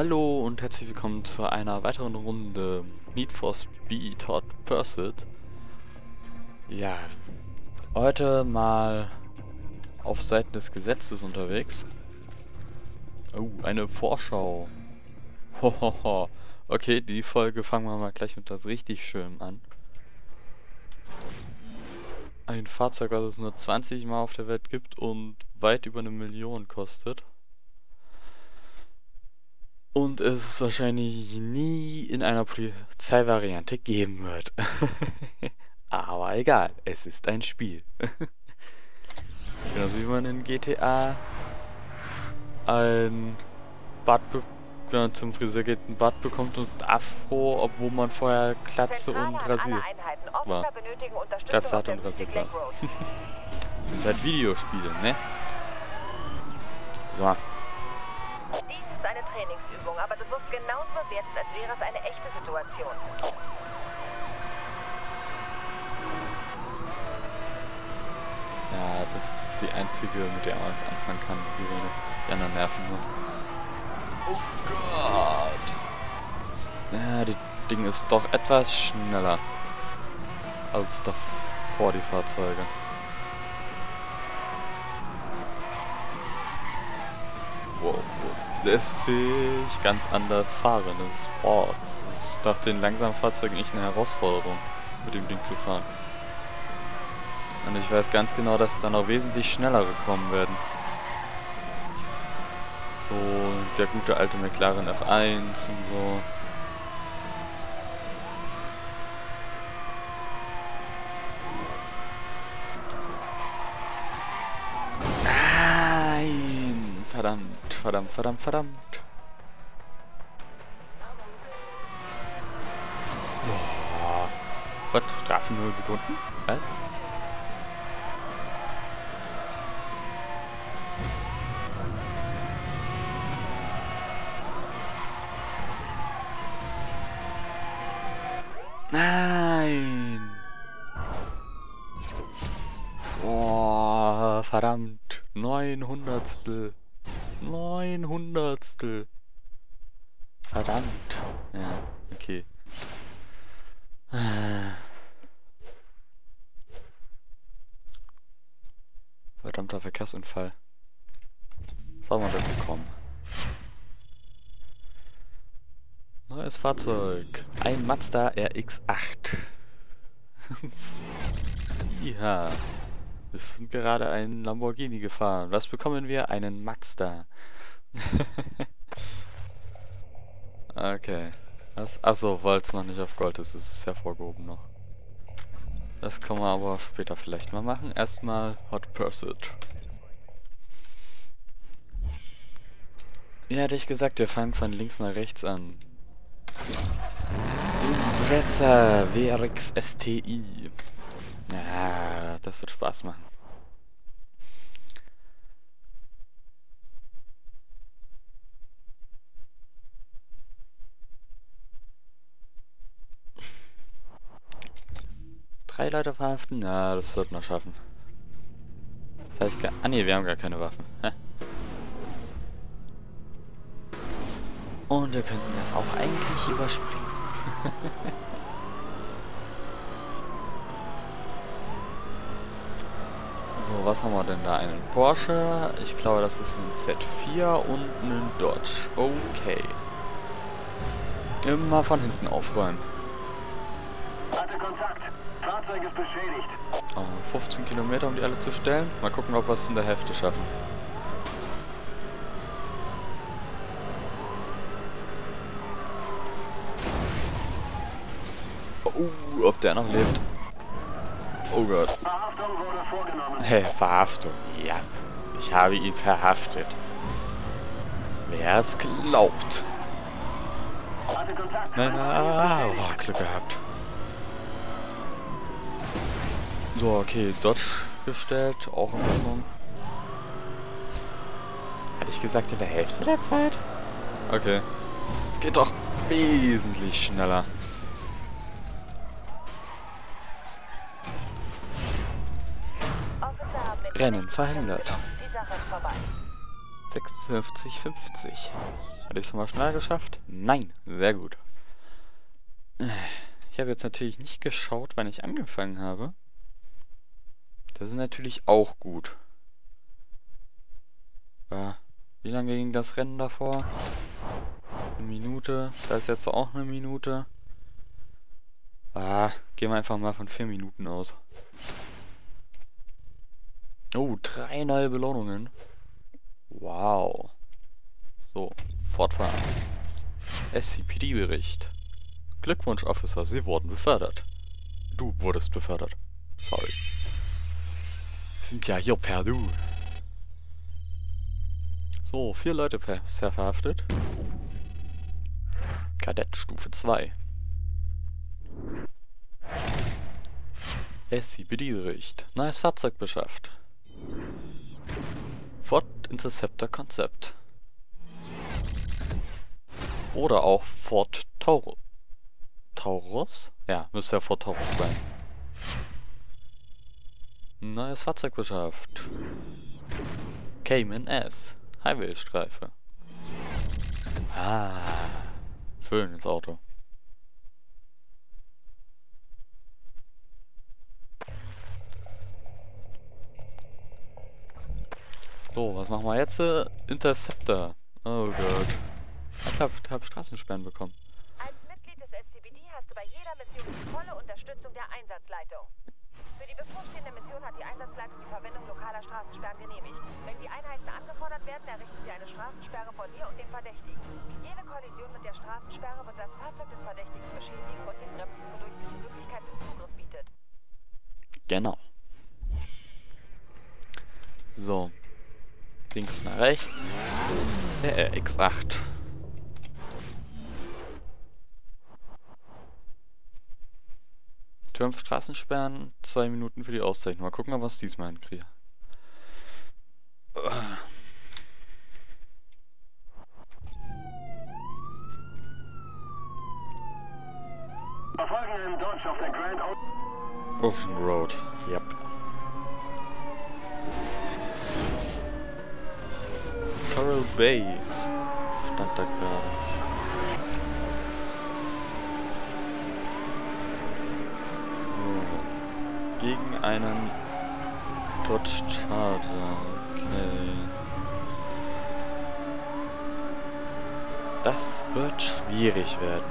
Hallo und herzlich willkommen zu einer weiteren Runde Need for Speed Hot Pursuit. Ja, heute mal auf Seiten des Gesetzes unterwegs. Oh, eine Vorschau. Hohoho. Okay, die Folge fangen wir mal gleich mit das richtig schön an. Ein Fahrzeug, das es nur 20 Mal auf der Welt gibt und weit über 1 Million kostet. Und es wahrscheinlich nie in einer Polizeivariante geben wird. Aber egal, es ist ein Spiel. Genauso wie man in GTA ein Bart, wenn man zum Friseur geht, ein Bart bekommt und Afro, obwohl man vorher Glatze und rasiert war. Glatze hat und rasiert war. Das sind halt Videospiele, ne? So. Dies ist eine Trainingsübung, aber du wirst genauso bewertet, als wäre es eine echte Situation. Ja, das ist die einzige, mit der man was anfangen kann, die Sirene. Die anderen nerven nur. Oh Gott! Ja, das Ding ist doch etwas schneller als davor die Fahrzeuge. Wow, lässt sich ganz anders fahren. Das ist nach den langsamen Fahrzeugen echt eine Herausforderung, mit dem Ding zu fahren. Und ich weiß ganz genau, dass dann auch wesentlich schnellere kommen werden. So der gute alte McLaren F1 und so. Nein! Verdammt, verdammt, verdammt, verdammt. Boah. Was? Strafen 0 Sekunden? Was? Nein! Boah, verdammt. 900stel. 900stel. Verdammt. Ja, okay. Verdammter Verkehrsunfall. Was haben wir denn bekommen? Neues Fahrzeug. Ein Mazda RX-8. Ja. Wir sind gerade einen Lamborghini gefahren. Was bekommen wir? Einen Mazda. Okay. Achso, weil es noch nicht auf Gold ist, ist es hervorgehoben noch. Das können wir aber später vielleicht mal machen. Erstmal Hot Pursuit. Ja, hätte ich gesagt, wir fangen von links nach rechts an. Impreza WRX STI. Ja, das wird Spaß machen. Drei Leute verhaften? Na, das sollten wir schaffen. Das heißt gar... Ah ne, wir haben gar keine Waffen. Hä? Und wir könnten das auch eigentlich überspringen. So, was haben wir denn da? Einen Porsche. Ich glaube, das ist ein Z4 und einen Dodge. Okay. Immer von hinten aufräumen. Hatte Kontakt. Fahrzeug ist beschädigt. 15 Kilometer, um die alle zu stellen. Mal gucken, ob wir es in der Hälfte schaffen. Oh, ob der noch lebt. Oh Gott. Verhaftung wurde vorgenommen. Hey, Verhaftung. Ja, ich habe ihn verhaftet. Wer es glaubt. Hatte Kontakt. Nein, nein. Oh, Glück gehabt. So, okay, Dodge gestellt, auch in Ordnung. Hatte ich gesagt in der Hälfte der Zeit? Okay. Es geht doch wesentlich schneller. Officer haben den Rennen verhindert. Die Sache ist vorbei. 56,50. Hatte ich es mal schneller geschafft? Nein, sehr gut. Ich habe jetzt natürlich nicht geschaut, wann ich angefangen habe. Das ist natürlich auch gut. Wie lange ging das Rennen davor? Eine Minute. Da ist jetzt auch eine Minute. Gehen wir einfach mal von 4 Minuten aus. Oh, 3 neue Belohnungen. Wow. So, fortfahren. SCPD-Bericht. Glückwunsch, Officer, Sie wurden befördert. Du wurdest befördert. Sorry. Wir sind ja hier per Du. So, 4 Leute verhaftet. Kadett Stufe 2. SCPD-Bericht. Neues Fahrzeug beschafft. Ford Interceptor Konzept. Oder auch Ford Taurus? Ja, müsste ja Ford Taurus sein. Neues Fahrzeug beschafft. Cayman S. Highway-Streife. Schön ins Auto. So, was machen wir jetzt? Interceptor. Oh Gott. Ich hab Straßensperren bekommen. Als Mitglied des SCPD hast du bei jeder Mission die volle Unterstützung der Einsatzleitung. Für die bevorstehende Mission hat die Einsatzleitung die Verwendung lokaler Straßensperren genehmigt. Wenn die Einheiten angefordert werden, errichten sie eine Straßensperre vor dir und dem Verdächtigen. Jede Kollision mit der Straßensperre wird das Fahrzeug des Verdächtigen beschädigen und den Bremsen wodurch die Möglichkeit des Zugriffs bietet. Genau. So. Links nach rechts. Der X8. Fünf Straßensperren, 2 Minuten für die Auszeichnung. Mal gucken, was ich diesmal hinkriege. Verfolgen einen Dodge auf der Grand Ocean Road. Yep. Coral Bay stand da gerade. So. Gegen einen Dodge Charger. Okay. Das wird schwierig werden.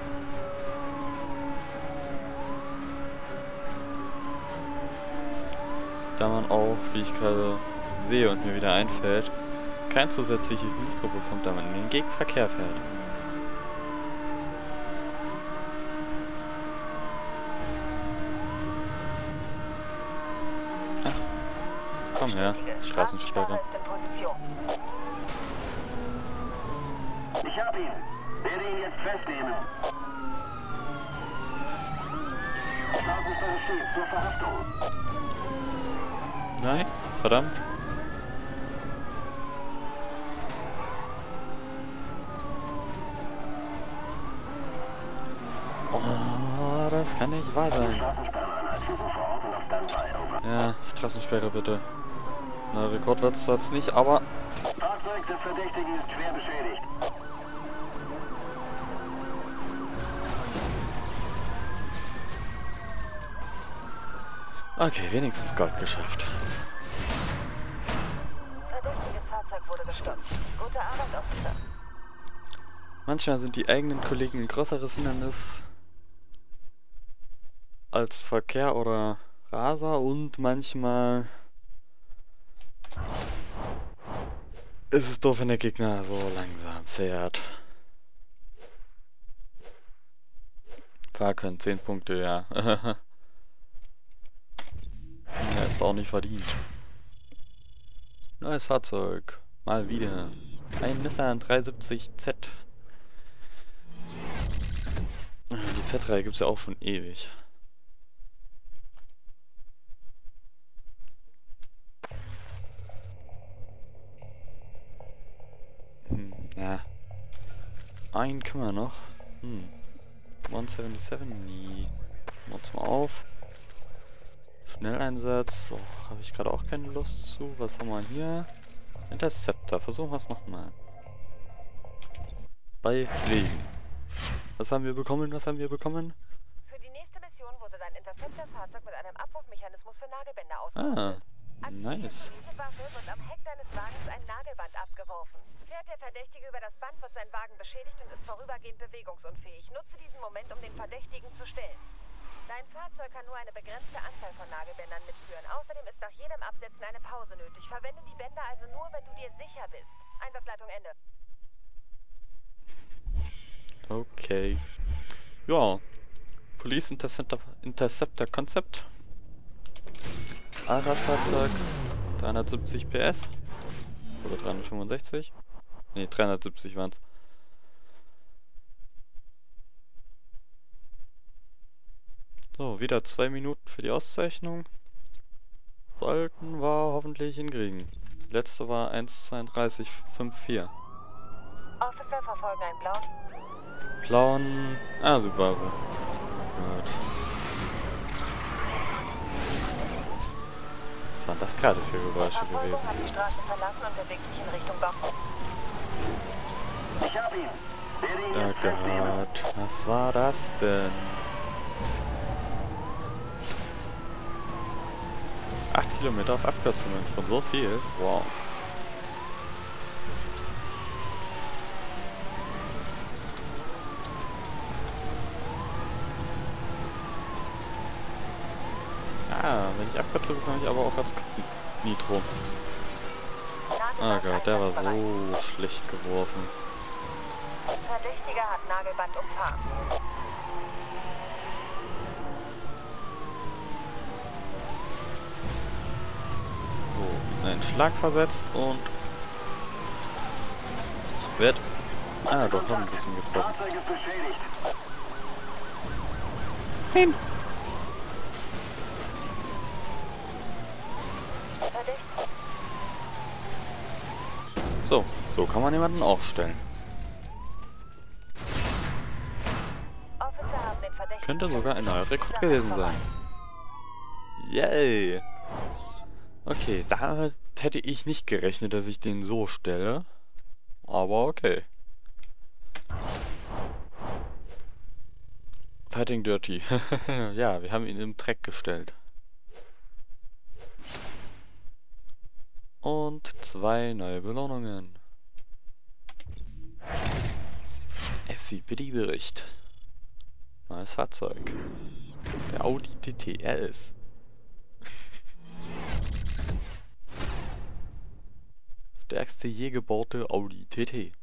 Da man auch, wie ich gerade sehe und mir wieder einfällt, kein zusätzliches Nitro bekommt, da man in den Gegenverkehr fährt. Ach, komm her, Straßensperre. Ich hab ihn. Werde ihn jetzt festnehmen. Straßensperre steht zur Verhaftung. Nein, verdammt. Oh, das kann nicht wahr sein. Ja, Straßensperre bitte. Na, Rekord wird's jetzt nicht, aber... Fahrzeug des Verdächtigen ist schwer beschädigt. Okay, wenigstens Gold geschafft. Verdächtiges Fahrzeug wurde gestoppt. Gute Arbeit, Officer. Manchmal sind die eigenen Kollegen ein größeres Hindernis als Verkehr oder Raser und manchmal ist es doof, wenn der Gegner so langsam fährt. Fahrkönnen 10 Punkte, ja. Er ist auch nicht verdient. Neues Fahrzeug. Mal wieder. Ein Nissan 370Z. Die Z-Reihe gibt es ja auch schon ewig. Ja. Einen können wir noch. 177, nie. Machen wir uns mal auf. Schnelleinsatz. So, habe ich gerade auch keine Lust zu. Was haben wir hier? Interceptor, versuchen wir es nochmal. Bei Regen. Was haben wir bekommen? Was haben wir bekommen? Für die nächste Mission wurde dein Interceptor-Fahrzeug mit einem Abwurfmechanismus für Nagelbänder Ah, ausgerüstet. nice. Diese Waffe wird am Heck deines Wagens ein Nagelband abgeworfen. Fährt der Verdächtige über das Band, wird sein Wagen beschädigt und ist vorübergehend bewegungsunfähig. Nutze diesen Moment, um den Verdächtigen zu stellen. Dein Fahrzeug kann nur eine begrenzte Anzahl von Nagelbändern mitführen. Außerdem ist nach jedem Absetzen eine Pause nötig. Verwende die Bänder also nur, wenn du dir sicher bist. Einsatzleitung Ende. Okay. Ja. Police Interceptor Concept. Allradfahrzeug. 370 PS. Oder 365. Ne, 370 waren es. So, wieder 2 Minuten für die Auszeichnung. Sollten wir hoffentlich hinkriegen. Letzte war 1:32,54. Officer verfolgen einen blauen. Blauen. Ah, Subaru. Gut. Was waren das gerade für Geräusche gewesen? Hat die Straße verlassen und bewegt sich in Richtung Baum. Ich hab ihn. Werde ihn Oh jetzt festnehmen. Gott, was war das denn? 8 Kilometer auf Abkürzungen, schon so viel? Wow. Ah, wenn ich abkürze, bekomme ich aber auch als Nitro. Oh Gott, der war so schlecht geworfen. Verdächtiger hat Nagelband umfahren. So, einen Schlag versetzt und wird... Ah, doch, noch ein bisschen getroffen. Fahrzeug ist beschädigt. Nein! Verdächtig. So kann man jemanden aufstellen. Officer haben den Verdächtigen. Könnte sogar ein neuer Rekord gewesen sein. Yay! Okay, damit hätte ich nicht gerechnet, dass ich den so stelle. Aber okay. Fighting Dirty. Ja, wir haben ihn im Dreck gestellt. Und 2 neue Belohnungen. SCPD-Bericht. Neues Fahrzeug. Der Audi TT RS. Stärkste je gebaute Audi TT.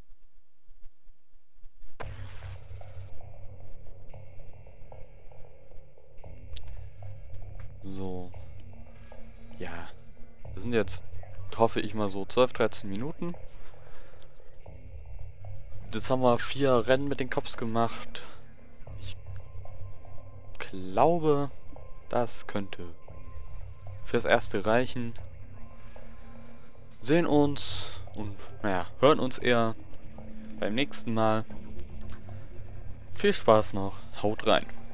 So. Ja. Wir sind jetzt, hoffe ich mal so, 12, 13 Minuten. Jetzt haben wir 4 Rennen mit den Cops gemacht. Ich glaube, das könnte fürs erste reichen. Sehen uns und, naja, hören uns eher beim nächsten Mal. Viel Spaß noch, haut rein.